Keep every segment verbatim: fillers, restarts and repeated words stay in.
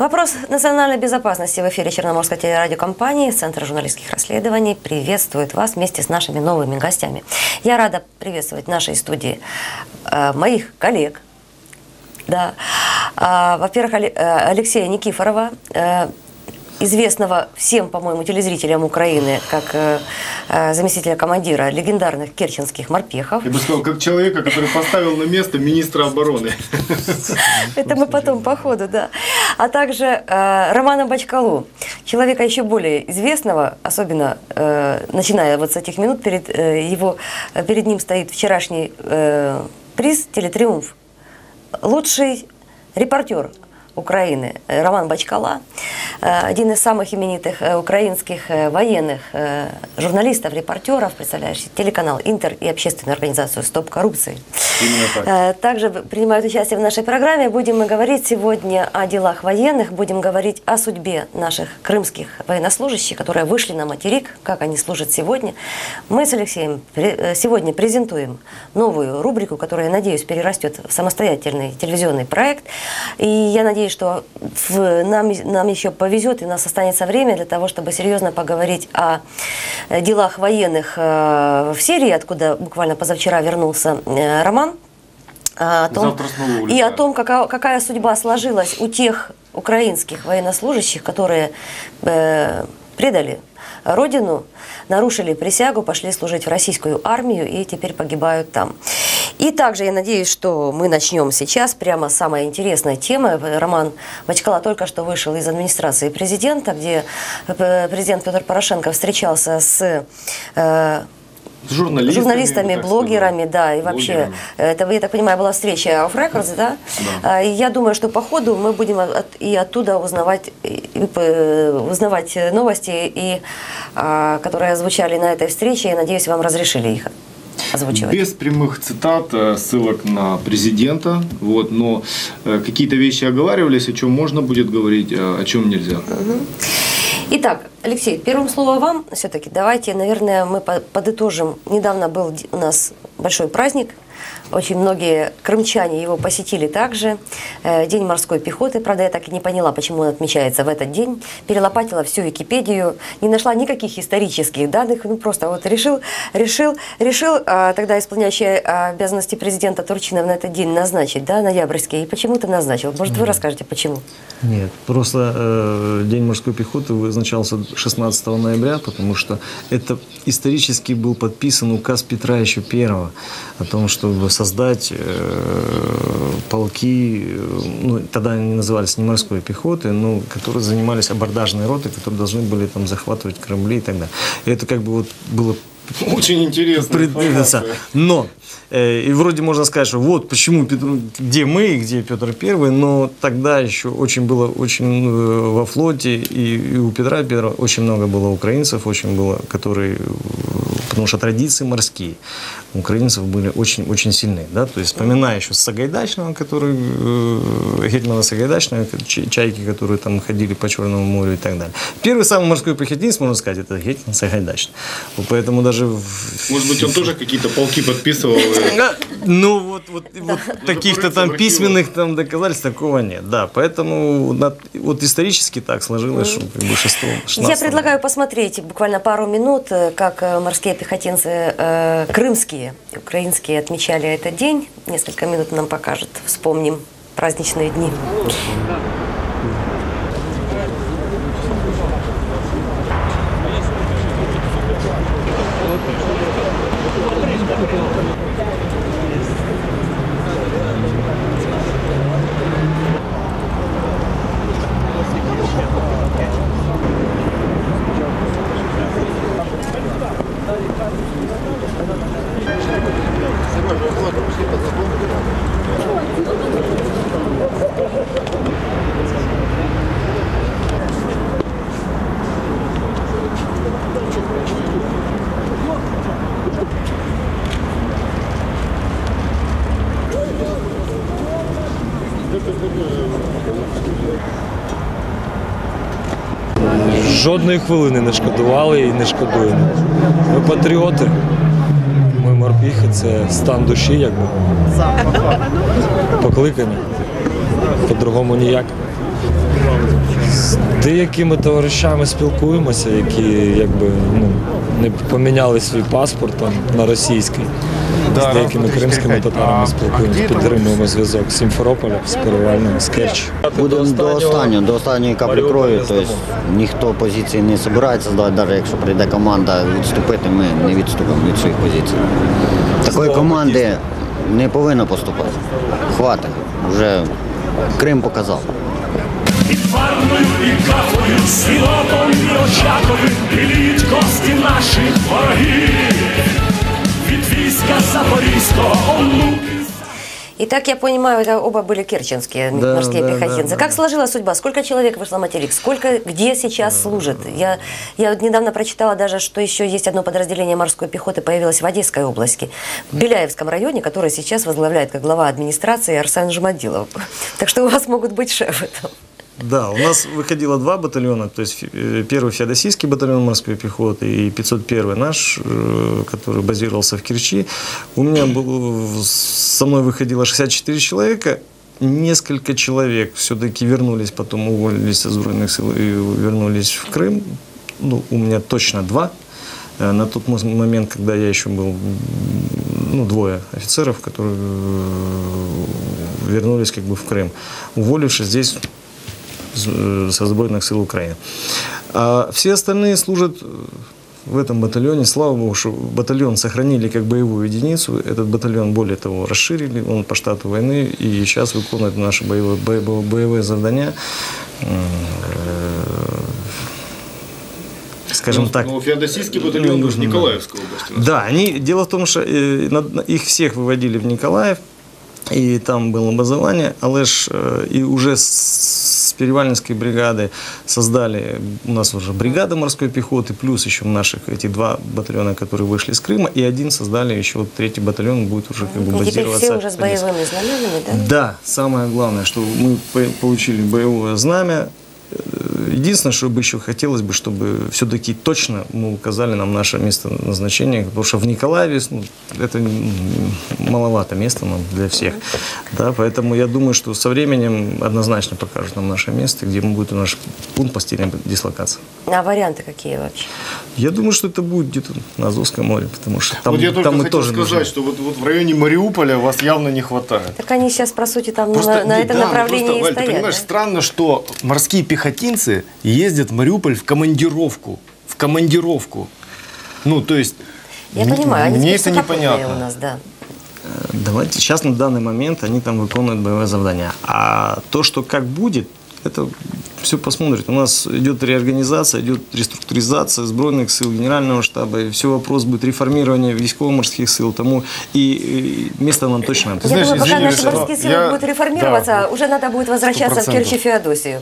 Вопрос национальной безопасности в эфире Черноморской телерадиокомпании Центра журналистских расследований приветствует вас вместе с нашими новыми гостями. Я рада приветствовать в нашей студии э, моих коллег. Да. Э, во-первых, Алексея Никифорова, э, известного всем, по-моему, телезрителям Украины, как э, заместителя командира легендарных керченских морпехов. Я бы сказал, как человека, который поставил на место министра обороны. Это мы потом по ходу, да. А также э, Романа Бочкалу, человека еще более известного, особенно э, начиная вот с этих минут, перед, э, его, перед ним стоит вчерашний э, приз «Телетриумф». Лучший репортер Украины Роман Бочкала, один из самых именитых украинских военных журналистов, репортеров, представляющий телеканал «Интер» и общественную организацию «Стоп коррупции». Также принимают участие в нашей программе. Будем мы говорить сегодня о делах военных, будем говорить о судьбе наших крымских военнослужащих, которые вышли на материк, как они служат сегодня. Мы с Алексеем сегодня презентуем новую рубрику, которая, я надеюсь, перерастет в самостоятельный телевизионный проект. И я надеюсь, что в, нам, нам еще повезет, и у нас останется время для того, чтобы серьезно поговорить о делах военных в Сирии, откуда буквально позавчера вернулся Роман. О том, и о том, какая, какая судьба сложилась у тех украинских военнослужащих, которые э, предали родину, нарушили присягу, пошли служить в российскую армию и теперь погибают там. И также я надеюсь, что мы начнем сейчас прямо с самой интересной темы. Роман Бочкала только что вышел из администрации президента, где президент Петр Порошенко встречался с э, С журналистами, журналистами блогерами, да, и вообще, блогерами. Это, я так понимаю, была встреча Off Records, да? Да. И я думаю, что по ходу мы будем от, и оттуда узнавать, и, узнавать новости, и, а, которые звучали на этой встрече, и, надеюсь, вам разрешили их озвучивать. Без прямых цитат, ссылок на президента, вот, но какие-то вещи оговаривались, о чем можно будет говорить, о чем нельзя. Угу. Итак, Алексей, первым словом вам все-таки. Давайте, наверное, мы подытожим. Недавно был у нас большой праздник. Очень многие крымчане его посетили также. День морской пехоты. Правда, я так и не поняла, почему он отмечается в этот день. Перелопатила всю Википедию. Не нашла никаких исторических данных. Ну, просто вот решил, решил, решил тогда исполняющий обязанности президента Турчинов на этот день назначить, да, ноябрьский. И почему-то назначил. Может, вы расскажете, почему? Нет, просто э, День морской пехоты вызначался шестнадцатого ноября, потому что это исторически был подписан указ Петра еще Первого о том, чтобы создать э, полки, ну, тогда они назывались не морской пехотой, но которые занимались абордажной ротой, которые должны были там захватывать корабли и так далее. И это как бы вот было очень интересно. Но э, и вроде можно сказать, что вот почему Петр, где мы, где Петр Первый, но тогда еще очень было очень э, во флоте и, и у Петра Первого очень много было украинцев, очень было, которые, потому что традиции морские у украинцев были очень очень сильны, да, то есть вспоминая еще Сагайдачного, который э, Гетмана Сагайдачного, чайки, которые там ходили по Черному морю и так далее. Первый самый морской пехотинец, можно сказать, это Гетман Сагайдачный, поэтому даже может быть, он тоже какие-то полки подписывал? Ну, вот, вот, вот таких-то там письменных там доказательств такого нет, да. Поэтому вот исторически так сложилось, что как бы шестнадцатого. Я предлагаю посмотреть буквально пару минут, как морские пехотинцы э, крымские, украинские отмечали этот день. Несколько минут нам покажет. Вспомним праздничные дни. Жодної хвилини не шкодували і не шкодуємо. Ми патріоти, ми морпіхи, це стан душі, якби. Покликані. По-другому ніяк. З деякими товаришами спілкуємося, які якби ну, не поміняли свій паспорт там, на російський. З деякими кримськими татарами спілкуємося, підтримуємо зв'язок з Сімферополя, з Перевального, з Керчі. Будемо до останнього, до останньої каплі крові, тобто ніхто позиції не збирається здавати, навіть якщо прийде команда відступити, ми не відступимо від своїх позицій. Такої команди не повинно поступати. Хватить, вже Крим показав. Під Варною і Каховою, Сілотом і Очаковим, біліть кості наших ворогів. Від війська Запорізького онуки. Итак, я понимаю, это оба были керченские Да, морские да, пехотинцы. да, да. Как сложилась судьба? Сколько человек вышло на материк? Сколько, где сейчас служит? Я, я вот недавно прочитала даже, что еще есть одно подразделение морской пехоты, появилось в Одесской области, в Беляевском районе, который сейчас возглавляет как глава администрации Арсен Жумадилов. Так что у вас могут быть шефы там. Да, у нас выходило два батальона, то есть э, первый феодосийский батальон морской пехоты и пятьсот первый наш, э, который базировался в Керчи. У меня был, со мной выходило шестьдесят четыре человека, несколько человек все-таки вернулись, потом уволились из Сбройных сил и вернулись в Крым. Ну, у меня точно два. Э, на тот момент, когда я еще был, ну, двое офицеров, которые вернулись как бы в Крым, уволившись здесь со Сбройных сил Украины. А все остальные служат в этом батальоне. Слава Богу, что батальон сохранили как боевую единицу. Этот батальон, более того, расширили. Он по штату войны и сейчас выполняет наши боевые, боевые задания. Скажем ну, так. Ну, феодосийский батальон в Николаевской области. Да, они, дело в том, что э, их всех выводили в Николаев. И там было базование, але ж и уже с Перевальнинской бригады создали у нас уже бригада морской пехоты, плюс еще наших эти два батальона, которые вышли из Крыма, и один создали еще вот третий батальон, будет уже как бы и базироваться. теперь все уже с боевыми знаменами, да? Да, самое главное, что мы получили боевое знамя. Единственное, что бы еще хотелось бы, чтобы все-таки точно мы указали нам наше место назначения, потому что в Николаеве, ну, это маловато места нам для всех. Да, поэтому я думаю, что со временем однозначно покажут нам наше место, где будет наш пункт постельной дислокации. А варианты какие вообще? Я думаю, что это будет где-то на Азовском море, потому что там, вот я только там мы хотел тоже сказать, нужны. что вот, вот в районе Мариуполя вас явно не хватает. Так они сейчас, по сути, там Просто, на, на не, этом да, направлении просто, и Валь, стоят. ты понимаешь, Да? странно, что морские пехотинцы ездят в Мариуполь в командировку. В командировку. Ну, то есть, Я понимаю, они мне теперь это сухопутные непонятно. у нас, да. Давайте, сейчас на данный момент они там выполняют боевое задание. А то, что как будет, это все посмотрит. У нас идет реорганизация, идет реструктуризация Сбройных сил, Генерального штаба. И все вопрос будет реформирования військово-морских сил. Тому и, и место нам точно надо. Я Знаешь, думаю, пока извини, наши что морские силы я- будут реформироваться, да, уже надо будет возвращаться в сто Керчь и процентов. Феодосию.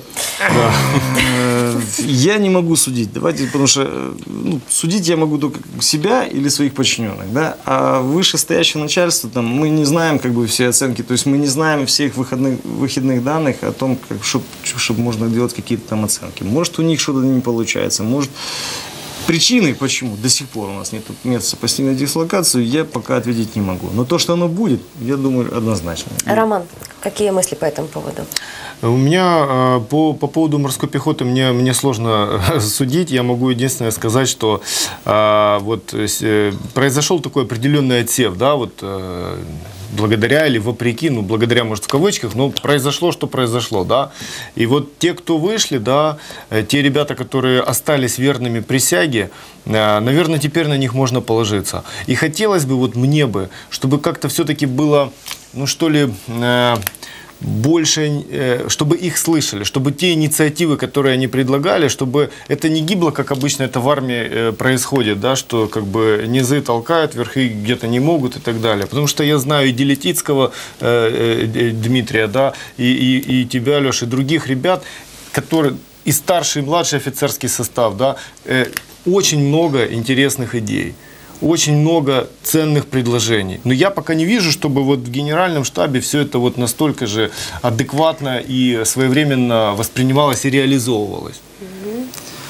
Э, Я не могу судить, давайте, потому что э, ну, судить я могу только себя или своих подчиненных, да, а вышестоящее начальство, там, мы не знаем как бы все оценки, то есть мы не знаем всех выходных, выходных данных о том, как, чтобы можно делать какие-то там оценки. Может, у них что-то не получается, может, причины, почему до сих пор у нас нет места постельной дислокации, я пока ответить не могу. Но то, что оно будет, я думаю, однозначно. Роман, какие мысли по этому поводу? У меня э, по, по поводу морской пехоты мне, мне сложно э, судить. Я могу единственное сказать, что э, вот, э, произошел такой определенный отсев, да, вот, э, благодаря или вопреки, ну, благодаря, может, в кавычках, но произошло, что произошло, да. И вот те, кто вышли, да, э, те ребята, которые остались верными присяге, э, наверное, теперь на них можно положиться. И хотелось бы, вот мне бы, чтобы как-то все-таки было, ну, что ли... Э, больше, чтобы их слышали, чтобы те инициативы, которые они предлагали, чтобы это не гибло, как обычно это в армии происходит, да, что как бы низы толкают, верхи где-то не могут и так далее. Потому что я знаю и Делетицкого э, э, Дмитрия, да, и, и, и тебя, Леша, и других ребят, которые и старший, и младший офицерский состав, да, э, очень много интересных идей. Очень много ценных предложений. Но я пока не вижу, чтобы вот в генеральном штабе все это вот настолько же адекватно и своевременно воспринималось и реализовывалось. Mm-hmm.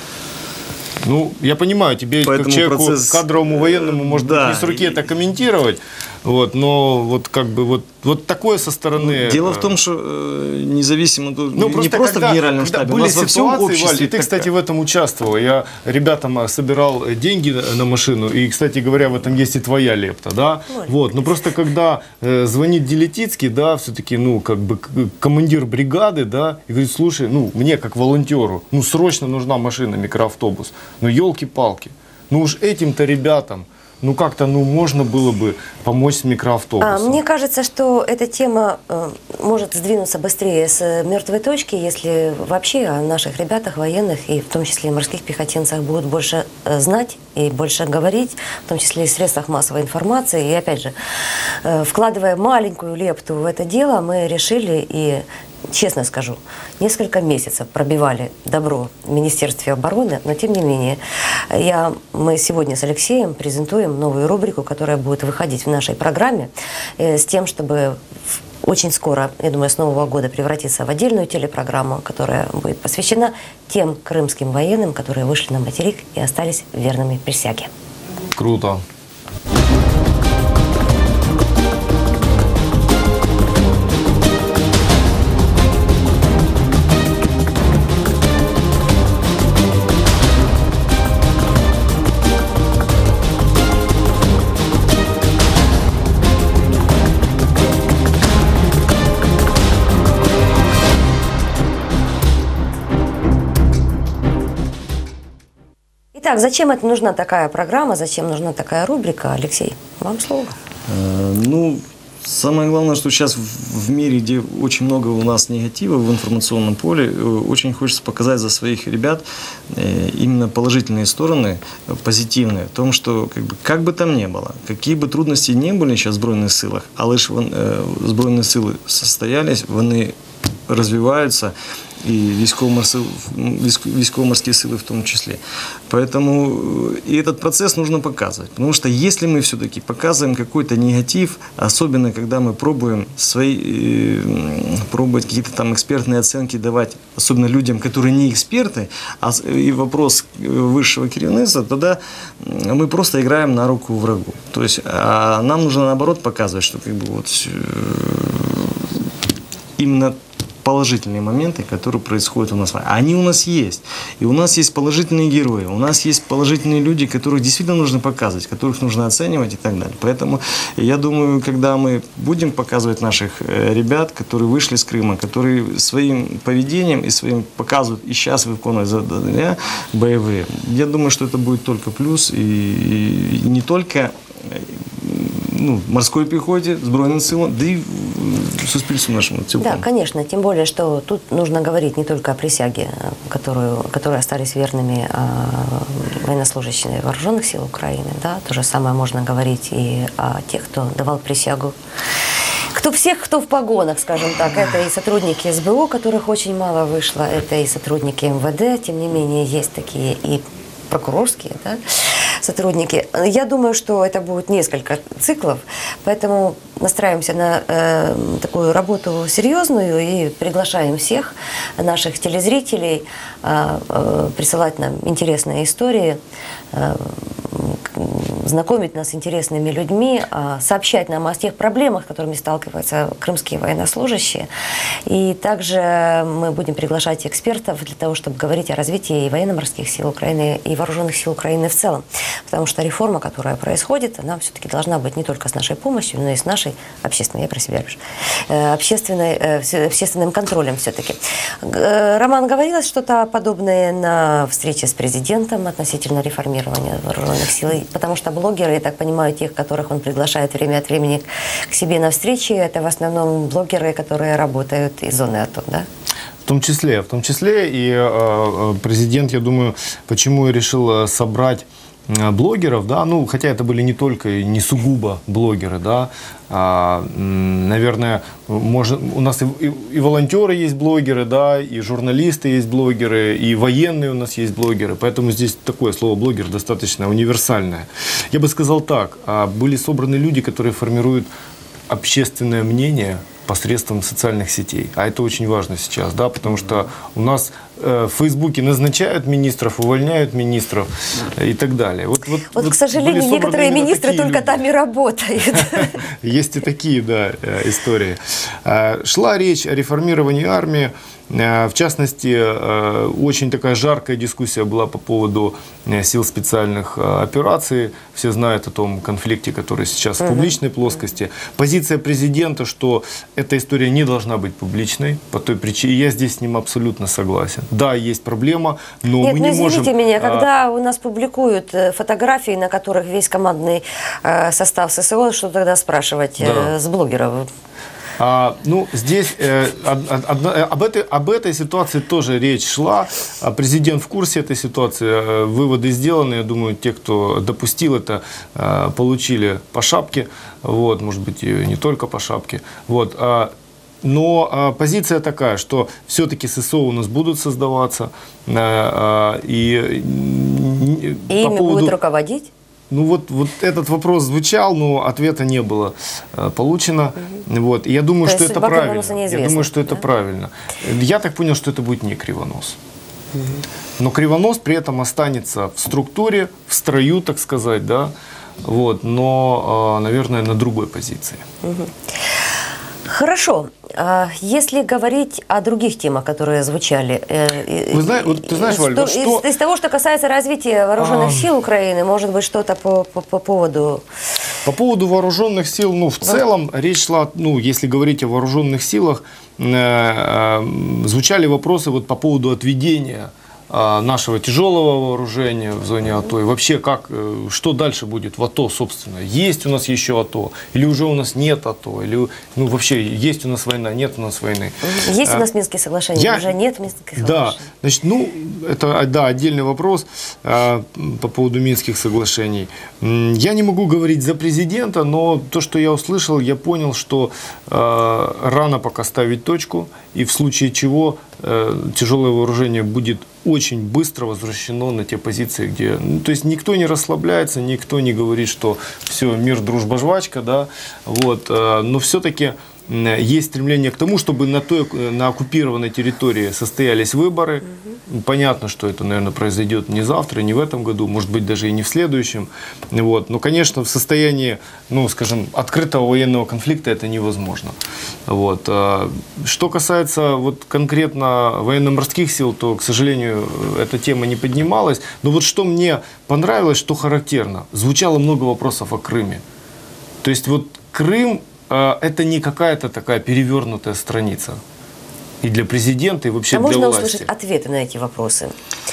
Ну, я понимаю, тебе Поэтому как человеку процесс... кадровому военному, может да. быть, не с руки это комментировать, вот, но вот как бы вот вот такое со стороны... Дело в том, что э, независимо, ну, ну, не просто, просто когда, в генеральном когда штабе, были у нас во всем ситуации, обществе. Валь, и ты, кстати, в этом участвовал. Я ребятам собирал деньги на машину, и, кстати говоря, в этом есть и твоя лепта, да? Вот, но просто когда э, звонит Делетицкий, да, все-таки, ну, как бы командир бригады, да, и говорит, слушай, ну, мне как волонтеру, ну, срочно нужна машина, микроавтобус. Ну, елки-палки. Ну, уж этим-то ребятам, ну, как-то, ну, можно было бы помочь с микроавтобусом. А, мне кажется, что эта тема э, может сдвинуться быстрее с мертвой точки, если вообще о наших ребятах, военных, и в том числе и морских пехотинцах будут больше э, знать и больше говорить, в том числе и в средствах массовой информации. И, опять же, э, вкладывая маленькую лепту в это дело, мы решили и... Честно скажу, несколько месяцев пробивали добро в Министерстве обороны, но тем не менее, я, мы сегодня с Алексеем презентуем новую рубрику, которая будет выходить в нашей программе, э, с тем, чтобы очень скоро, я думаю, с Нового года превратиться в отдельную телепрограмму, которая будет посвящена тем крымским военным, которые вышли на материк и остались верными присяге. Круто. Итак, зачем это нужна такая программа, зачем нужна такая рубрика? Алексей, вам слово. Э, ну, самое главное, что сейчас в, в мире, где очень много у нас негатива в информационном поле, э, очень хочется показать за своих ребят э, именно положительные стороны, э, позитивные, в том, что как бы, как бы там ни было, какие бы трудности не были сейчас в Збройних силах, але ж э, Збройні сили состоялись, вони розвиваються, и військово-морские силы в том числе. Поэтому и этот процесс нужно показывать. Потому что если мы все-таки показываем какой-то негатив, особенно когда мы пробуем свои, пробовать какие-то там экспертные оценки давать, особенно людям, которые не эксперты, а и вопрос высшего керівництва, тогда мы просто играем на руку врагу. То есть а нам нужно наоборот показывать, что как бы вот именно положительные моменты, которые происходят у нас. Они у нас есть. И у нас есть положительные герои, у нас есть положительные люди, которых действительно нужно показывать, которых нужно оценивать и так далее. Поэтому я думаю, когда мы будем показывать наших ребят, которые вышли с Крыма, которые своим поведением и своим показывают и сейчас выполняют задания боевые, я думаю, что это будет только плюс. И, и не только ну, морской пехоте, Збройным силам, да и суспільству нашему целиком. Да, конечно. Тем более, что тут нужно говорить не только о присяге, которую, которые остались верными а, военнослужащие вооруженных сил Украины. Да? То же самое можно говорить и о тех, кто давал присягу. Кто всех, кто в погонах, скажем так. Это и сотрудники эс бэ о, которых очень мало вышло, это и сотрудники эм вэ дэ. Тем не менее, есть такие и прокурорские, да, сотрудники. Я думаю, что это будет несколько циклов, поэтому настраиваемся на э, такую работу серьезную и приглашаем всех наших телезрителей э, э, присылать нам интересные истории, э, знакомить нас с интересными людьми, э, сообщать нам о тех проблемах, с которыми сталкиваются крымские военнослужащие. И также мы будем приглашать экспертов для того, чтобы говорить о развитии и военно-морских сил Украины, и вооруженных сил Украины в целом. Потому что реформа, которая происходит, она все-таки должна быть не только с нашей помощью, но и с нашей общественной, я про себя пишу, общественной, общественным контролем все-таки. Роман, говорилось что-то подобное на встрече с президентом относительно реформирования вооруженных сил? Потому что блогеры, я так понимаю, тех, которых он приглашает время от времени к себе на встречи, это в основном блогеры, которые работают из зоны АТО, да? В том числе, в том числе и э, президент, я думаю, почему решил собрать блогеров, да, ну, хотя это были не только, не сугубо блогеры, да, а, наверное, можно, у нас и, и, и волонтеры есть блогеры, да, и журналисты есть блогеры, и военные у нас есть блогеры, поэтому здесь такое слово блогер достаточно универсальное. Я бы сказал так, были собраны люди, которые формируют общественное мнение посредством социальных сетей. А это очень важно сейчас, да, потому что у нас в Фейсбуке назначают министров, увольняют министров и так далее. Вот, вот, Вот, вот к сожалению, были собраны некоторые именно министры такие только люди. там и работают. Есть и такие, да, истории. Шла речь о реформировании армии. В частности, очень такая жаркая дискуссия была по поводу сил специальных операций. Все знают о том конфликте, который сейчас в публичной плоскости. Позиция президента, что эта история не должна быть публичной, по той причине, я здесь с ним абсолютно согласен. Да, есть проблема, но Нет, мы ну не можем... извините меня, а, когда у нас публикуют э, фотографии, на которых весь командный э, состав ССО, что тогда спрашивать э, Да. с блогеров? А, ну, здесь э, од- од- од- об, этой, об этой ситуации тоже речь шла. А Президент в курсе этой ситуации. Э, Выводы сделаны. Я думаю, те, кто допустил это, э, получили по шапке. Вот, может быть, и не только по шапке. Вот. А, но а, позиция такая, что все-таки ССО у нас будут создаваться. э, а, и м, И по ими поводу... будет руководить? Ну вот, вот этот вопрос звучал, но ответа не было э, получено. Вот. И я думаю, То что есть это судьба правильно. Кривоноса Я неизвестна, думаю, что это да? правильно. Я так понял, что это будет не Кривонос. Но Кривонос при этом останется в структуре, в строю, так сказать, да. Вот. Но, э, наверное, на другой позиции. Хорошо. А если говорить о других темах, которые звучали, э, Вы знаете, вот ты знаешь, из, Валь, то- вот что- из, из того, что касается развития вооруженных А. сил Украины, может быть, что-то по, по, по поводу... По поводу вооруженных сил, ну, в целом, речь шла, ну, если говорить о вооруженных силах, э, э, звучали вопросы вот по поводу отведения э, нашего тяжелого вооружения в зоне АТО. И вообще, как, э, что дальше будет в АТО, собственно? Есть у нас еще АТО? Или уже у нас нет АТО? Или, ну, вообще, есть у нас война, нет у нас войны? Есть у А, нас Минские соглашения, я- уже нет Минских Да, соглашений. значит, ну, это, да, отдельный вопрос а, по поводу Минских соглашений. М, Я не могу говорить за президента, но то, что я услышал, я понял, что а, рано пока ставить точку, и в случае чего а, тяжелое вооружение будет очень быстро возвращено на те позиции, где... Ну, то есть никто не расслабляется, никто не говорит, что все, мир, дружба, жвачка, да, вот, а, но все-таки... Есть стремление к тому, чтобы на, той, на оккупированной территории состоялись выборы. Угу. Понятно, что это, наверное, произойдет не завтра, не в этом году, может быть, даже и не в следующем. Вот. Но, конечно, в состоянии, ну, скажем, открытого военного конфликта это невозможно. Вот. Что касается вот, конкретно военно-морских сил, то, к сожалению, эта тема не поднималась. Но вот что мне понравилось, что характерно, звучало много вопросов о Крыме. То есть вот Крым это не какая-то такая перевернутая страница. И для президента, и вообще А для можно власти. услышать ответы на эти вопросы?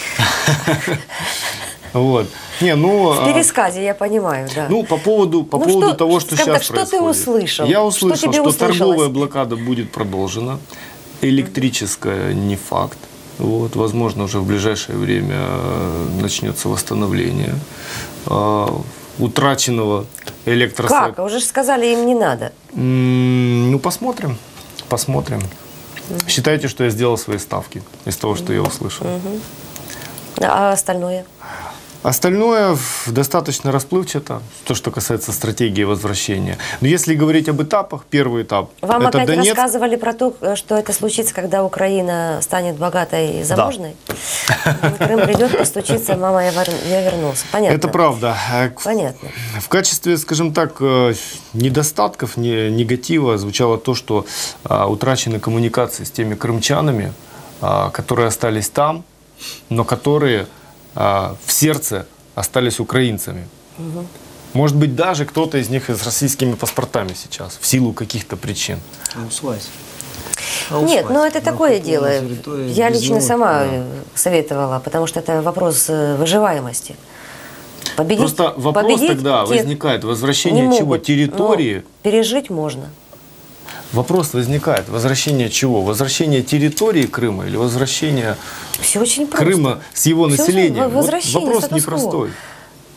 Вот. Не, ну, В пересказе, я понимаю, да. Ну, по поводу, по Ну, поводу что- того, что скажем сейчас так, что ты происходит. услышал? Я Что услышал, тебе что, услышалось? торговая блокада будет продолжена. Электрическая не факт. Вот, возможно, уже в ближайшее время э, начнется восстановление э, утраченного электросвета. Как? Уже же сказали, им не надо. М, Ну, посмотрим. Посмотрим. Считайте, что я сделал свои ставки из того, что я услышал. А остальное? Остальное в- достаточно расплывчато, то, что касается стратегии возвращения. Но если говорить об этапах, первый этап Вам это опять Донецк. рассказывали про то, что это случится, когда Украина станет богатой и заможной? Крым придет, постучится, мама, я, вер- я вернулся. Понятно. Это правда. Э, к- Понятно. В качестве, скажем так, э, недостатков, не- негатива звучало то, что а, утрачены коммуникации с теми крымчанами, а, которые остались там, но которые а, в сердце остались украинцами. Может быть, даже кто-то из них с российскими паспортами сейчас, в силу каких-то причин. Аусвайс. Нет, ну это такое дело. Я лично сама Да. э, советовала, потому что это вопрос э, выживаемости. Победить, Просто вопрос победить тогда те возникает, не возвращение чего? могут, Территории? но пережить можно. Вопрос возникает, возвращение чего? Возвращение территории Крыма или возвращение Все очень просто. Крыма с его Всё населением? очень- Вот возвращение вопрос статус-кво. непростой.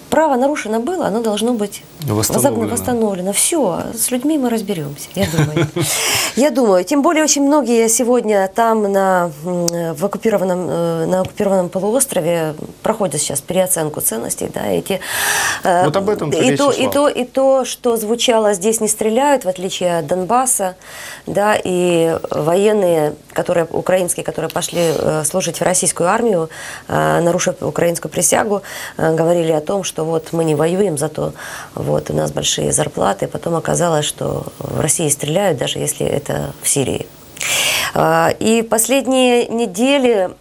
право нарушено было, оно должно быть восстановлено. восстановлено. Все, с людьми мы разберемся, я думаю. Я думаю, тем более очень многие сегодня там на, в оккупированном, на оккупированном полуострове проходят сейчас переоценку ценностей, да, эти, вот об этом и то, и то, и то, что звучало «здесь не стреляют», в отличие от Донбасса, да, и военные, которые, украинские, которые пошли служить в российскую армию, нарушив украинскую присягу, говорили о том, что вот мы не воюем, зато вот у нас большие зарплаты. Потом оказалось, что в России стреляют, даже если это в Сирии. И последние недели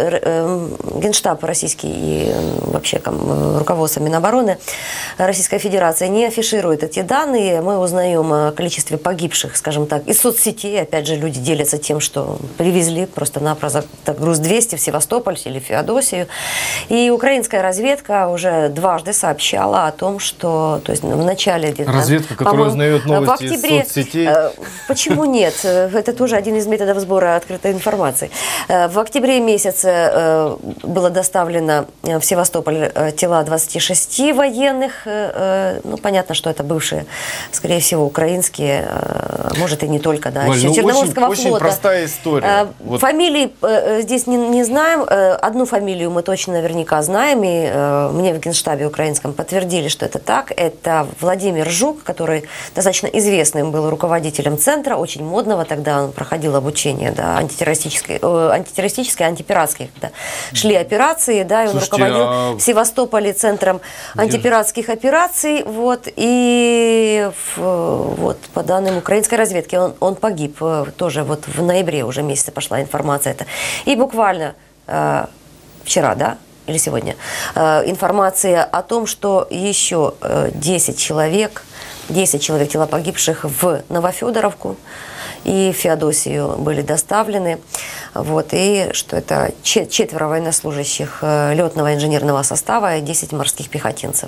Генштаб российский и вообще руководство Минобороны Российской Федерации не афиширует эти данные. Мы узнаем о количестве погибших, скажем так, из соцсетей. Опять же, люди делятся тем, что привезли просто-напросто груз двести в Севастополь или в Феодосию. И украинская разведка уже дважды сообщала о том, что то есть в начале... Разведка, которая узнает новости в октябре, из соцсетей? Почему нет? Это тоже один из методов сбора открытой информации. В октябре месяце было доставлено в Севастополь тела двадцати шести военных. Ну, понятно, что это бывшие, скорее всего, украинские, может и не только, да, Валь, ну, Черноморского очень, флота. Очень простая история. Вот. Фамилии здесь не, не знаем. Одну фамилию мы точно наверняка знаем, и мне в Генштабе украинском подтвердили, что это так. Это Владимир Жук, который достаточно известным был руководителем центра, очень модного, тогда он проходил обучение, да, антитеррористической, антитеррористической, антипиратской, когда шли операции, да, и он Слушайте, руководил а... в Севастополе центром антипиратских операций, вот, и вот, по данным украинской разведки, он, он погиб тоже вот в ноябре уже месяце пошла информация эта. И буквально э, вчера, да, или сегодня, э, информация о том, что еще э, десять человек, десять человек тела погибших в Новофедоровку и Феодосию были доставлены. Вот, и что это четверо военнослужащих летного инженерного состава и десять морских пехотинцев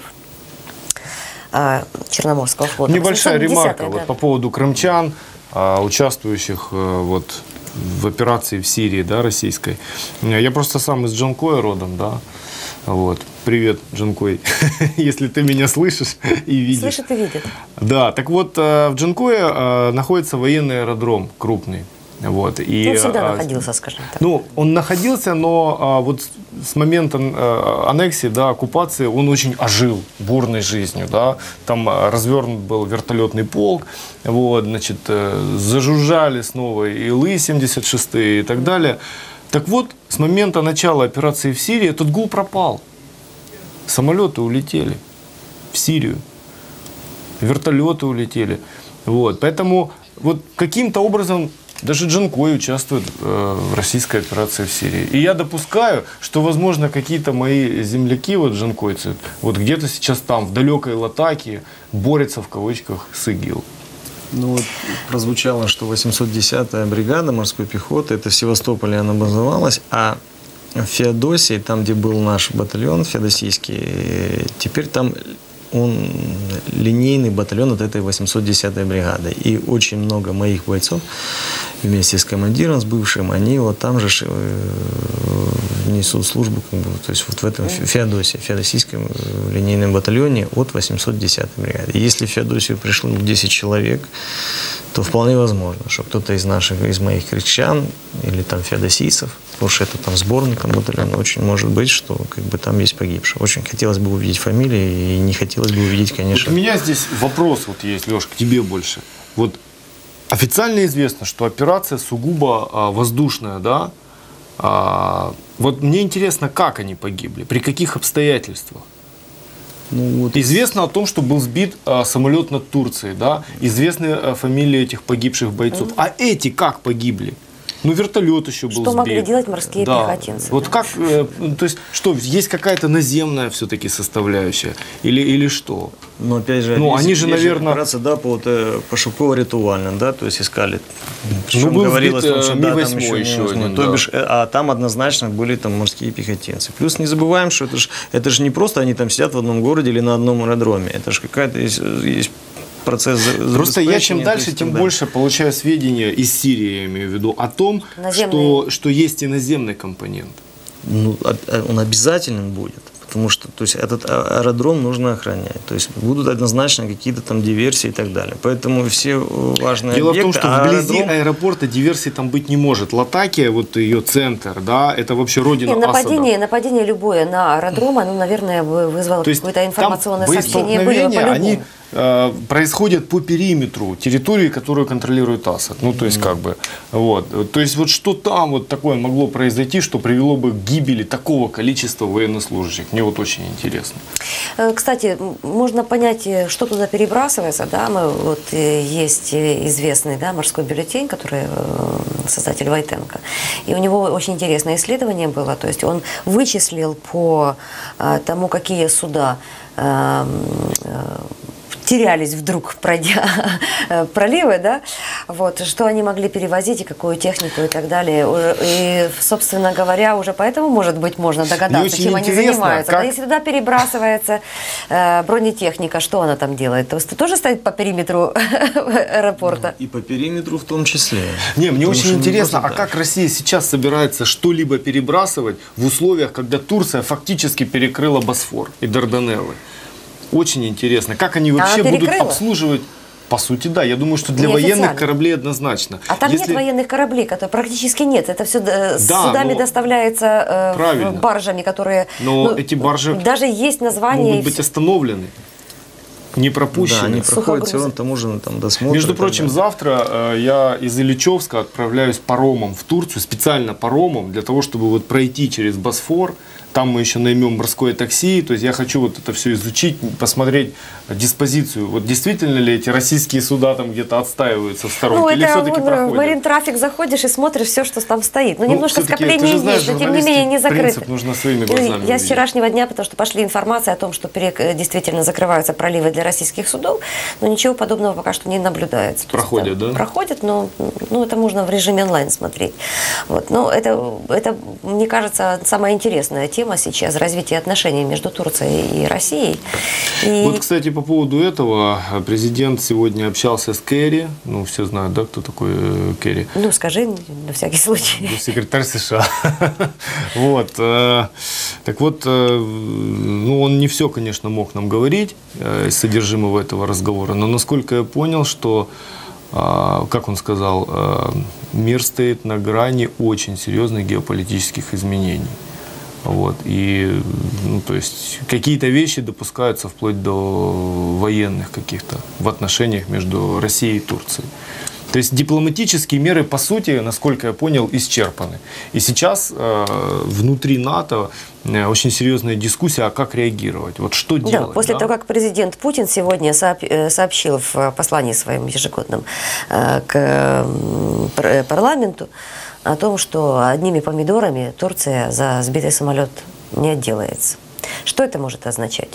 Черноморского флота. Небольшая ремарка да. вот, по поводу крымчан, участвующих вот, в операции в Сирии, да, российской. Я просто сам из Джанкоя родом, да. Вот. Привет, Джанкой, если ты меня слышишь и видишь. Слышит и видит. Да, так вот, в Джанкое находится военный аэродром крупный. Вот, и, он всегда находился, скажем так. Ну, он находился, но вот с момента аннексии, да, оккупации, он очень ожил бурной жизнью, да. Там развернут был вертолетный полк, вот, значит, зажужжали снова и Ил семьдесят шесть и так далее. Так вот, с момента начала операции в Сирии этот гул пропал. Самолеты улетели в Сирию, вертолеты улетели. Вот, поэтому вот каким-то образом даже Джанкой участвует э, в российской операции в Сирии. И я допускаю, что, возможно, какие-то мои земляки, вот джанкойцы, вот где-то сейчас там, в далекой Латакии, борются в кавычках с ИГИЛ. Ну вот прозвучало, что восемьсот десятая бригада морской пехоты, это в Севастополе она базовалась, а в Феодосии, там, где был наш батальон феодосийский, теперь там он линейный батальон от этой восемьсот десятой бригады. И очень много моих бойцов вместе с командиром, с бывшим, они вот там же несут службу, как бы, то есть вот в этом Феодосии, феодосийском линейном батальоне от восемьсот десятой бригады. И если в Феодосию пришло десять человек, то вполне возможно, что кто-то из наших, из моих крикчан или там феодосийцев, потому что это там сборный там батальон, очень может быть, что как бы там есть погибшие. Очень хотелось бы увидеть фамилии и не хотелось бы увидеть, конечно. Вот у меня здесь вопрос вот есть, Леш, к тебе больше. Вот официально известно, что операция сугубо а, воздушная, да? А, вот мне интересно, как они погибли, при каких обстоятельствах? Ну, вот. Известно о том, что был сбит а, самолет над Турцией, да? Известны а, фамилии этих погибших бойцов. Mm-hmm. А эти как погибли? Ну, вертолет еще был сбит. Что могли делать морские да. пехотинцы? Вот да? как, э, то есть, что, есть какая-то наземная все-таки составляющая? Или, или что? Но опять же, ну, есть, они же, есть наверное... операция, да, по вот, пошуково-ритуально, да, то есть искали. Причем ну, говорилось, сбит, что Ми да, восемь там еще, еще один, то да. бишь, а там однозначно были там морские пехотинцы. Плюс не забываем, что это же это ж не просто они там сидят в одном городе или на одном аэродроме. Это же какая-то есть, есть процесс. Просто я чем дальше, тем да. больше получаю сведения из Сирии, я имею в виду, о том, что, что есть иноземный компонент. Ну, он обязательно будет. потому что, то есть, этот аэродром нужно охранять. То есть будут однозначно какие-то там диверсии и так далее. Поэтому все важные Дело объекты... в том, что а вблизи аэродром... аэропорта диверсий там быть не может. Латакия, вот ее центр, да, это вообще родина И нападение, Асада. нападение любое на аэродром, оно, наверное, вы- вызвало То есть какое-то информационное там сообщение. Были бы боестолкновения, по-любому. они э, происходят по периметру территории, которую контролирует Асад. Ну, то есть, как бы, вот. То есть, вот что там вот такое могло произойти, что привело бы к гибели такого количества военнослужащих? Мне вот очень интересно. Э, Кстати, м, можно понять, э, что туда перебрасывается. Да? Мы, вот, э, есть э, известный, да, морской бюллетень, который э, создатель Войтенко. И у него очень интересное исследование было. То есть он вычислил по э, тому, какие суда э, э, терялись вдруг, пройдя проливы, да, вот, что они могли перевозить и какую технику и так далее. Уже- И, собственно говоря, уже поэтому, может быть, можно догадаться, очень чем они интересно, занимаются. как- Да, если туда перебрасывается э, бронетехника, что она там делает? То есть это тоже стоит по периметру аэропорта? И по периметру в том числе. Не, мне Потому очень что не интересно, а просто так. как Россия сейчас собирается что-либо перебрасывать в условиях, когда Турция фактически перекрыла Босфор и Дарданеллы? Очень интересно. Как они вообще будут перекрыла? обслуживать? По сути, да. Я думаю, что для Неофициально. военных кораблей однозначно. А там Если- нет военных кораблей, которые практически нет. Это все с Да, судами но- доставляется э, Правильно. баржами, которые... Но эти баржи Даже есть название... могут быть остановлены, не Да, пропущены. они Сухогрузы. проходят все равно таможенный там досмотр. Между и так прочим, далее. завтра э, я из Ильичевска отправляюсь паромом в Турцию, специально паромом, для того, чтобы вот пройти через Босфор. Там мы еще наймем морское такси. То есть я хочу вот это все изучить, посмотреть диспозицию. Вот действительно ли эти российские суда там где-то отстаиваются в сторонке, Ну, или это все-таки вон, в проходят? марин-трафик заходишь и смотришь все, что там стоит. Ну, Ну, немножко всё-таки, скопления ты же знаешь, есть, но тем не менее не журналистский закрыто. принцип нужно своими И глазами Я увидеть. с вчерашнего дня, потому что пошли информация о том, что пере- действительно закрываются проливы для российских судов, но ничего подобного пока что не наблюдается. То есть Проходят, там да? Проходят, но ну, это можно в режиме онлайн смотреть. Вот. Но это, это, мне кажется, самая интересная тема сейчас, развитие отношений между Турцией и Россией. И Вот, кстати, по поводу этого, президент сегодня общался с Керри. Ну, все знают, да, кто такой э, Керри? ну, скажи, на всякий случай. Ну, секретарь США. Вот. э, Так вот, э, ну, он не все, конечно, мог нам говорить э, из содержимого этого разговора, но насколько я понял, что, э, как он сказал, э, мир стоит на грани очень серьезных геополитических изменений. Вот. И, ну, то есть, какие-то вещи допускаются вплоть до военных каких-то в отношениях между Россией и Турцией. То есть дипломатические меры, по сути, насколько я понял, исчерпаны. И сейчас э, внутри НАТО э, очень серьезная дискуссия, а как реагировать, вот что Да, делать. после да? того, как президент Путин сегодня сооб- э, сообщил в э, послании своем ежегодном э, к м, пар- парламенту о том, что одними помидорами Турция за сбитый самолет не отделается. Что это может означать?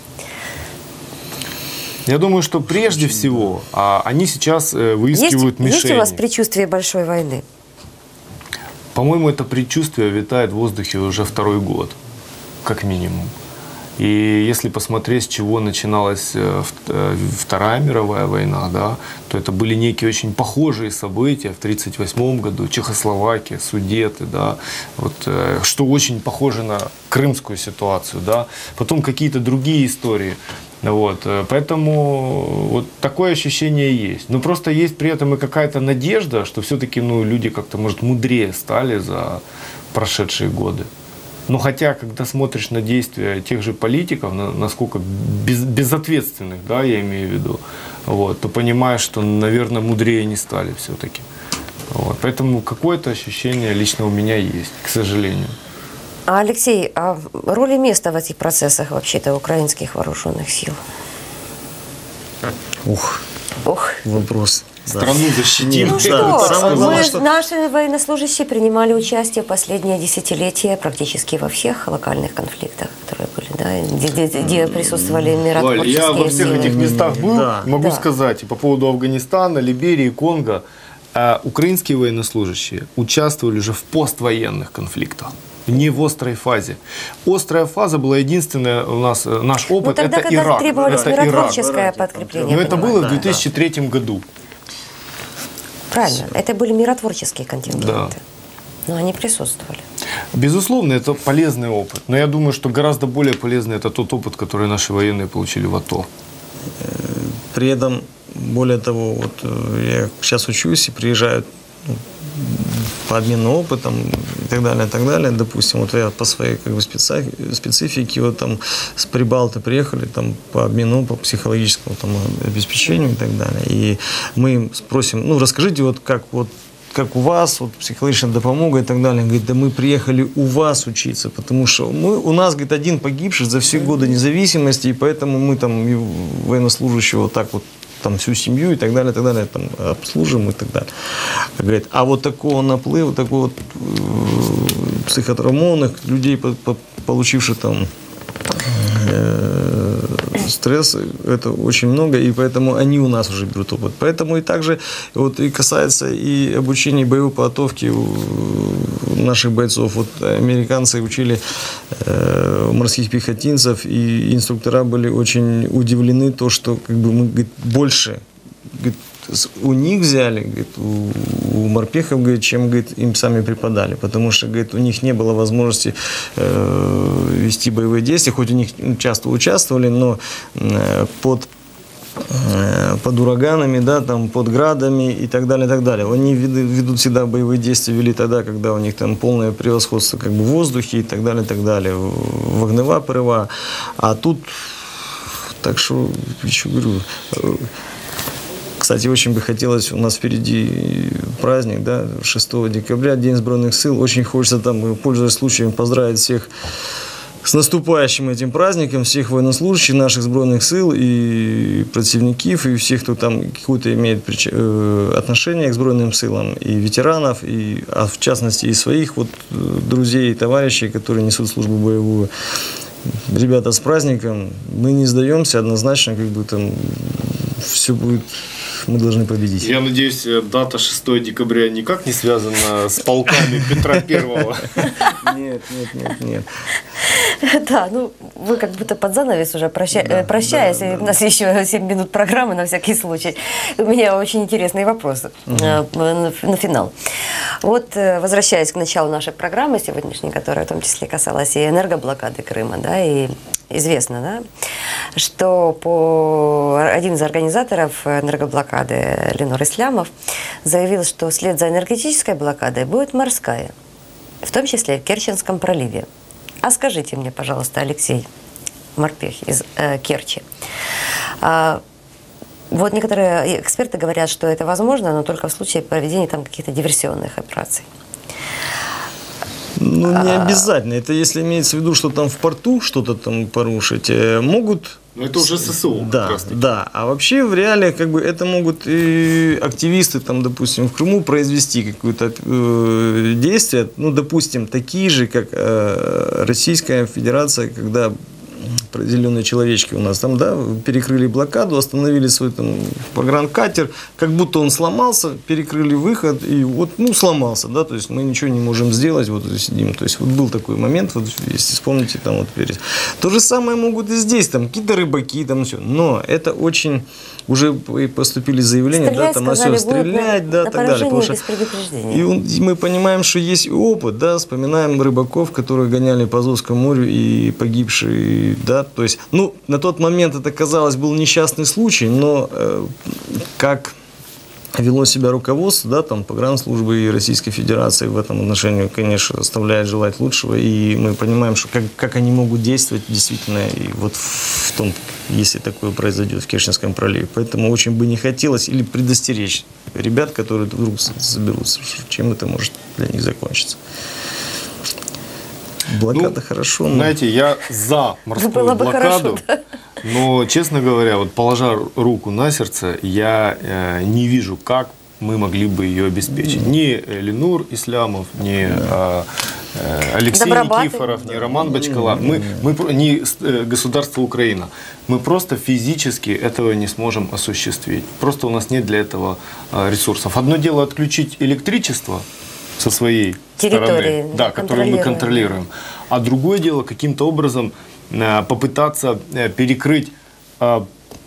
Я думаю, что прежде всего а, они сейчас э, Есть, выискивают есть мишени. у вас предчувствие большой войны? По-моему, это предчувствие витает в воздухе уже второй год, как минимум. И если посмотреть, с чего начиналась э, в- э, Вторая мировая война, да, то это были некие очень похожие события в тридцать восьмом году, Чехословакия, Судеты, да, вот, э, что очень похоже на крымскую ситуацию, да, потом какие-то другие истории. Вот, э, поэтому вот такое ощущение есть. Но просто есть при этом и какая-то надежда, что все-таки ну, люди как-то, может, мудрее стали за прошедшие годы. Но хотя, когда смотришь на действия тех же политиков, на- насколько без- безответственных, да, я имею в виду, вот, то понимаешь, что, наверное, мудрее не стали все-таки. Вот, поэтому какое-то ощущение лично у меня есть, к сожалению. А, Алексей, а роль и место в этих процессах вообще-то украинских вооруженных сил? Ух, Ох. вопрос. Да. Страну защитим. Ну Да, что, это самое главное, мы, что- наши военнослужащие принимали участие в последние десятилетия практически во всех локальных конфликтах, которые были, да, где, где- где присутствовали Валь, миротворческие я во всех силы. этих местах был, Да. могу Да. сказать, и по поводу Афганистана, Либерии, Конго, а украинские военнослужащие участвовали уже в поствоенных конфликтах. Не в острой фазе. Острая фаза была единственная у нас, э, наш опыт, Ну тогда, это когда Ирак. требовалось это Ирак. миротворческое подкрепление. Но это понимаете? было в две тысячи третьем году. Правильно, это были миротворческие контингенты. Да. Но они присутствовали. Безусловно, это полезный опыт. Но я думаю, что гораздо более полезный это тот опыт, который наши военные получили в АТО. При этом, более того, вот я сейчас учусь и приезжаю ну, по обмену опытом и так далее, и так далее. Допустим, вот я по своей как бы, специфике, вот там с Прибалты приехали там, по обмену, по психологическому там, обеспечению и так далее. И мы им спросим, ну, расскажите, вот как вот как у вас, вот, психологическая допомога и так далее. Говорит, да мы приехали у вас учиться, потому что мы, у нас, говорит, один погибший за все годы независимости, и поэтому мы там и военнослужащего вот так вот там всю семью и так далее, и так далее, там обслуживаем и так далее. Говорит, а вот такого наплыва, такого вот, э, психотравмованных людей, по, по, получивших там э, стресс, это очень много, и поэтому они у нас уже берут опыт. Поэтому и также вот и касается и обучения боевой подготовки у наших бойцов. Вот американцы учили э, морских пехотинцев, и инструктора были очень удивлены то, что как бы мы, говорит, больше, говорит, у них взяли, говорит, у, у морпехов, говорит, чем, говорит, им сами преподали, потому что, говорит, у них не было возможности э, вести боевые действия, хоть у них часто участвовали, но э, под под ураганами, да, там, под градами и так далее, и так далее. Они ведут всегда боевые действия, вели тогда, когда у них там полное превосходство как бы в воздухе и так далее, и так далее, вогнева, порыва. А тут, так что, еще говорю, кстати, очень бы хотелось, у нас впереди праздник, да, шестого декабря, День сбройных сил. Очень хочется там, пользуясь случаем, поздравить всех с наступающим этим праздником, всех военнослужащих наших сбройных сил и противников, и всех, кто там какое-то имеет прич... отношение к сбройным силам, и ветеранов, и, а в частности и своих вот друзей и товарищей, которые несут службу боевую. Ребята, с праздником, мы не сдаемся, однозначно, как бы там все будет, мы должны победить. Я надеюсь, дата шестого декабря никак не связана с полками Петра Первого. Нет, нет, нет, нет. Да, ну вы как будто под занавес уже проща... да, прощаясь, да, да. У нас еще семь минут программы на всякий случай. У меня очень интересный вопрос угу. на, на финал. Вот возвращаясь к началу нашей программы сегодняшней, которая в том числе касалась и энергоблокады Крыма, да, и известно, да, что по... один из организаторов энергоблокады Ленор Ислямов заявил, что вслед за энергетической блокадой будет морская, в том числе в Керченском проливе. А скажите мне, пожалуйста, Алексей Морпех из э, Керчи, а, вот некоторые эксперты говорят, что это возможно, но только в случае проведения там каких-то диверсионных операций. Ну, не обязательно. Это если имеется в виду, что там в порту что-то там порушить, могут... Но это уже ССО. Да, да. А вообще в реалиях как бы это могут и активисты, там, допустим, в Крыму произвести какое-то э, действие, ну, допустим, такие же, как э, Российская Федерация, когда определенные человечки у нас там, да, перекрыли блокаду, остановили свой там погранкатер, как будто он сломался, перекрыли выход, и вот, ну, сломался, да, то есть мы ничего не можем сделать, вот сидим, то есть вот был такой момент, вот, если вспомните, там вот, то же самое могут и здесь, там, какие-то рыбаки, там, все, но это очень, уже поступили заявления, стрелять, да, там, на все, стрелять, на, да, на так далее, потому что, и, он, и мы понимаем, что есть опыт, да, вспоминаем рыбаков, которые гоняли по Азовскому морю и погибшие, да, то есть, ну, на тот момент это, казалось, был несчастный случай, но э, как вело себя руководство, да, там, погранслужбы и Российской Федерации в этом отношении, конечно, оставляет желать лучшего, и мы понимаем, что как, как они могут действовать действительно, и вот в том, если такое произойдет в Керченском проливе. Поэтому очень бы не хотелось или предостеречь ребят, которые вдруг соберутся, чем это может для них закончиться. Блокада, ну, хорошо. Но... Знаете, я за морскую Было бы блокаду, хорошо, да? но, честно говоря, вот положа руку на сердце, я э, не вижу, как мы могли бы ее обеспечить. Ни Ленур Ислямов, ни э, Алексей Никифоров, ни Роман Бочкала, мы, мы, ни государство Украина. Мы просто физически этого не сможем осуществить. Просто у нас нет для этого э, ресурсов. Одно дело отключить электричество со своей территории, стороны, да, которую мы контролируем. А другое дело каким-то образом э, попытаться э, перекрыть э,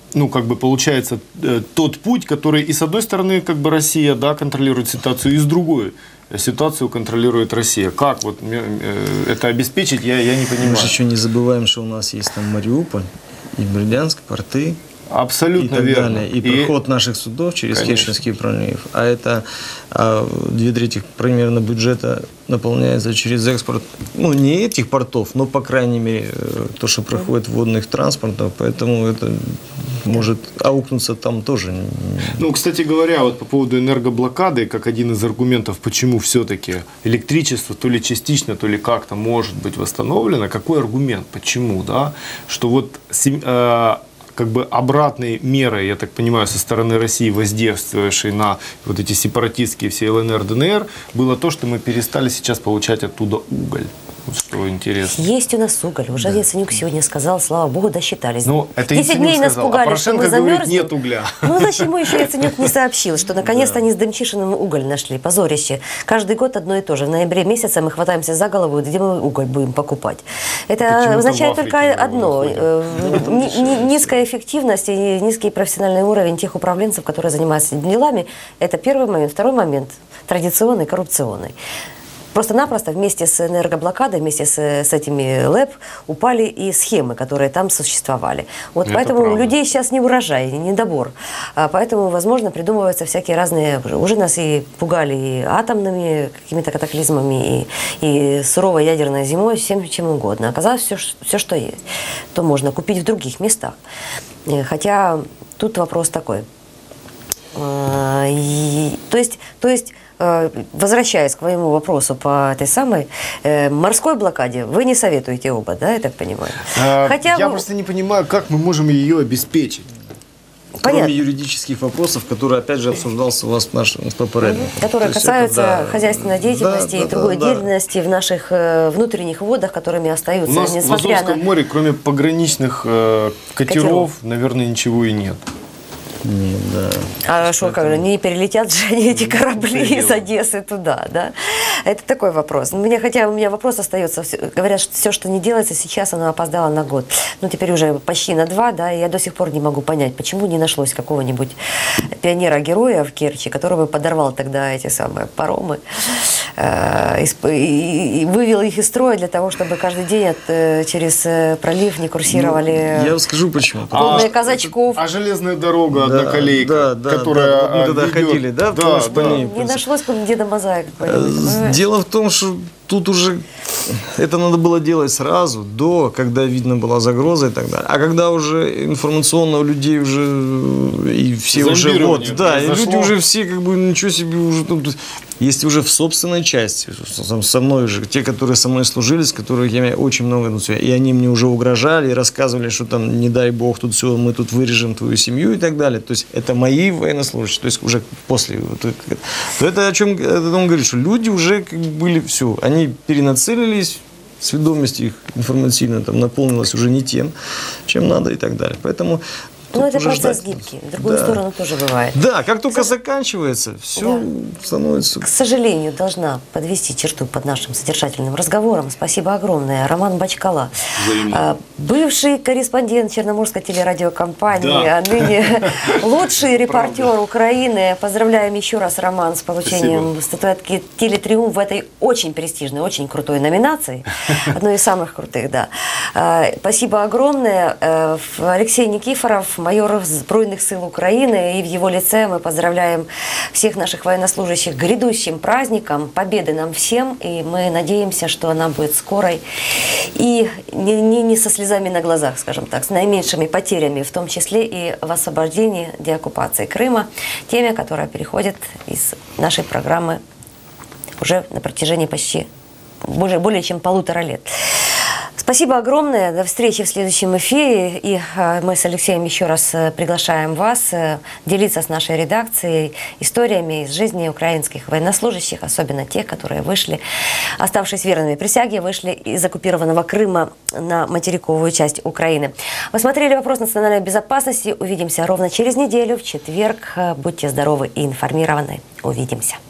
ну, как бы получается э, тот путь, который и с одной стороны, как бы Россия, да, контролирует ситуацию, и с другой ситуацию контролирует Россия. Как вот э, это обеспечить, я, я не понимаю. Мы же еще не забываем, что у нас есть там Мариуполь и Бердянск, порты. Абсолютно и так верно. Далее. И, и проход наших судов через Керченский пролив. А это а, две трети примерно бюджета наполняется через экспорт, ну, не этих портов, но, по крайней мере, то, что проходит водных транспортов. Поэтому это может аукнуться там тоже. Ну, кстати говоря, вот по поводу энергоблокады, как один из аргументов, почему все-таки электричество то ли частично, то ли как-то может быть восстановлено, какой аргумент, почему, да, что вот э, как бы обратной мерой, я так понимаю, со стороны России, воздействовавшей на вот эти сепаратистские все ЛНР, ДНР, было то, что мы перестали сейчас получать оттуда уголь. Вот что интересно. Есть у нас уголь. Уже да. Яценюк сегодня сказал, слава богу, досчитались. Ну, это десять дней нас сказал, пугали, а что мы говорит, замерзнем. нет угля. Ну, зачем ему еще Яценюк не сообщил, что наконец-то да. они с Демчишиным уголь нашли. Позорище. Каждый год одно и то же. В ноябре месяце мы хватаемся за голову, где мы уголь будем покупать. Это означает только одно. Низкая эффективность и низкий профессиональный уровень тех управленцев, которые занимаются этими делами. Это первый момент. Второй момент. Традиционный, коррупционный. Просто-напросто вместе с энергоблокадой, вместе с, с этими ЛЭП упали и схемы, которые там существовали. Вот это поэтому правда. У людей сейчас не урожай, не недобор. А поэтому, возможно, придумываются всякие разные... Уже нас и пугали и атомными какими-то катаклизмами, и, и суровой ядерной зимой, всем чем угодно. Оказалось, все, все, что есть, то можно купить в других местах. Хотя тут вопрос такой. И, то есть... То есть возвращаясь к моему вопросу по этой самой э, морской блокаде, вы не советуете оба, да, я так понимаю? А, Хотя я вы... просто не понимаю, как мы можем ее обеспечить. Понятно. Кроме юридических вопросов, которые, опять же, обсуждался у вас в нашем попереднике. Которые касаются это, да, хозяйственной деятельности да, и другой да, деятельности да. в наших э, внутренних водах, которыми остаются. У нас в Азовском на... море, кроме пограничных э, катеров, катеров, наверное, ничего и нет. Нет, да. А что, как не перелетят же они, эти корабли из Одессы туда, да? Это такой вопрос. Мне, хотя у меня вопрос остается, говорят, что все, что не делается сейчас, оно опоздало на год. Ну, теперь уже почти на два, да, и я до сих пор не могу понять, почему не нашлось какого-нибудь пионера-героя в Керчи, который бы подорвал тогда эти самые паромы э, и, и вывел их из строя для того, чтобы каждый день от, э, через пролив не курсировали... Ну, я скажу почему. Полные а, казачков. А железная дорога, да, одноколейка, да, да, которая да, мы тогда ведет... ходили, да, да, по да. ней. Не нашлось Деда Мазая какой-нибудь. Дело в том, что тут уже это надо было делать сразу, до, когда видно была загроза и так далее. А когда уже информационно у людей уже и все уже вот, да, и люди уже все как бы ничего себе уже, ну, есть уже в собственной части, со мной же, те, которые со мной служили, с которых я имею очень много, и они мне уже угрожали и рассказывали, что там, не дай бог, тут все, мы тут вырежем твою семью и так далее. То есть это мои военнослужащие, то есть уже после. То это о чем он говорит, что люди уже как бы были все, они перенацелились, сведомость их информативно там наполнилась уже не тем, чем надо и так далее. Поэтому ну, это процесс гибкий. В другую да. сторону тоже бывает. Да, как только Со... заканчивается, все да. становится... К сожалению, должна подвести черту под нашим содержательным разговором. Спасибо огромное. Роман Бочкала, а, бывший корреспондент Черноморской телерадиокомпании, да. а ныне лучший репортер Украины. Поздравляем еще раз, Роман, с получением Спасибо. Статуэтки «Телетриумф» в этой очень престижной, очень крутой номинации. Одной из самых крутых, да. А, спасибо огромное. А, Алексей Никифоров, майор Збройных сил Украины, и в его лице мы поздравляем всех наших военнослужащих грядущим праздником, победы нам всем, и мы надеемся, что она будет скорой и не, не, не со слезами на глазах, скажем так, с наименьшими потерями, в том числе и в освобождении, деоккупации Крыма, теме, которая переходит из нашей программы уже на протяжении почти более, более чем полутора лет. Спасибо огромное. До встречи в следующем эфире. И мы с Алексеем еще раз приглашаем вас делиться с нашей редакцией историями из жизни украинских военнослужащих, особенно тех, которые вышли, оставшись верными присяге, вышли из оккупированного Крыма на материковую часть Украины. Вы смотрели «Вопрос национальной безопасности». Увидимся ровно через неделю, в четверг. Будьте здоровы и информированы. Увидимся.